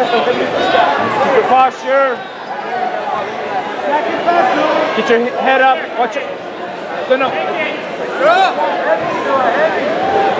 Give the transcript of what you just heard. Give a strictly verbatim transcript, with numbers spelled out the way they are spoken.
Keep your posture. Get your head up. Watch it. No, no.